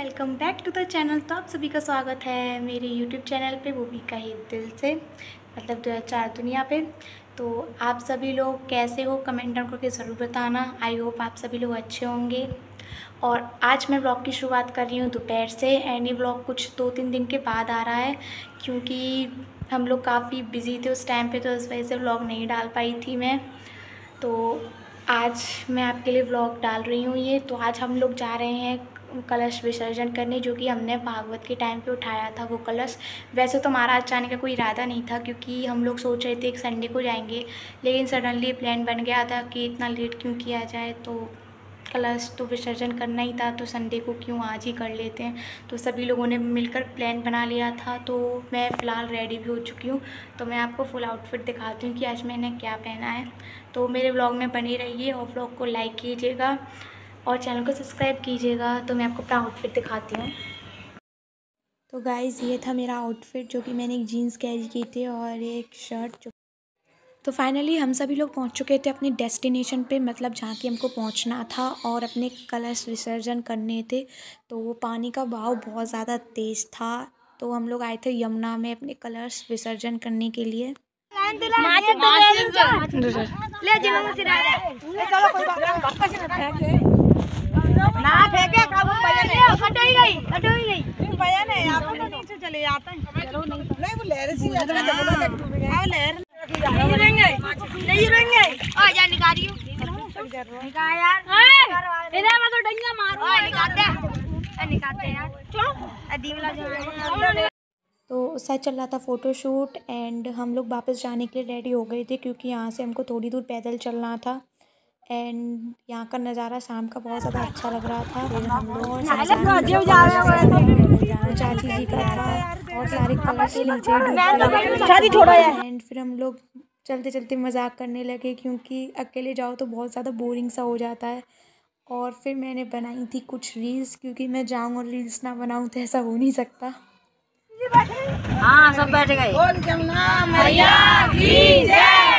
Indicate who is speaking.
Speaker 1: Welcome back to the channel. तो आप सभी का स्वागत है मेरे यूट्यूब चैनल पे, वो भी कहीं दिल से, मतलब 2004 दुनिया पे। तो आप सभी लोग कैसे हो, कमेंट डाउन करके ज़रूर बताना। आई होप आप सभी लोग अच्छे होंगे। और आज मैं व्लॉग की शुरुआत कर रही हूँ दोपहर से, एंड ये व्लॉग कुछ 2-3 दिन के बाद आ रहा है क्योंकि हम लोग काफ़ी बिजी थे उस टाइम पे, तो इस वजह से व्लॉग नहीं डाल पाई थी मैं। तो आज मैं आपके लिए व्लॉग डाल रही हूँ ये। तो आज हम लोग जा रहे हैं कलश विसर्जन करने, जो कि हमने भागवत के टाइम पे उठाया था वो कलश। वैसे तो हमारा आज जाने का कोई इरादा नहीं था क्योंकि हम लोग सोच रहे थे एक संडे को जाएंगे, लेकिन सडनली प्लान बन गया था कि इतना लेट क्यों किया जाए, तो कलश तो विसर्जन करना ही था तो संडे को क्यों आज ही कर लेते हैं। तो सभी लोगों ने मिलकर प्लान बना लिया था। तो मैं फ़िलहाल रेडी भी हो चुकी हूँ, तो मैं आपको फुल आउटफिट दिखाती हूँ कि आज मैंने क्या पहना है। तो मेरे व्लॉग में बने रहिए और व्लॉग को लाइक कीजिएगा और चैनल को सब्सक्राइब कीजिएगा। तो मैं आपको अपना आउटफिट दिखाती हूँ। तो गाइज़, ये था मेरा आउटफिट, जो कि मैंने एक जीन्स कैरी की थी और एक शर्ट। तो फाइनली हम सभी लोग पहुंच चुके थे अपनी डेस्टिनेशन पे, मतलब जहाँ की हमको पहुंचना था और अपने कलश विसर्जन करने थे। तो वो पानी का बहाव बहुत ज़्यादा तेज़ था, तो हम लोग आए थे यमुना में अपने कलश विसर्जन करने के लिए। तो उस साइड चल रहा था फ़ोटोशूट, एंड हम लोग वापस जाने के लिए रेडी हो गए थे क्योंकि यहाँ से हमको थोड़ी दूर पैदल चलना था। एंड यहाँ का नज़ारा शाम का बहुत ज़्यादा अच्छा लग रहा था। फिर हम लोग चाची जी का था और सारे कलश नीचे, एंड फिर हम लोग चलते चलते मजाक करने लगे क्योंकि अकेले जाओ तो बहुत ज़्यादा बोरिंग सा हो जाता है। और फिर मैंने बनाई थी कुछ रील्स, क्योंकि मैं जाऊँ और रील्स ना बनाऊँ तो ऐसा हो नहीं सकता।
Speaker 2: हाँ, सब बैठ गए।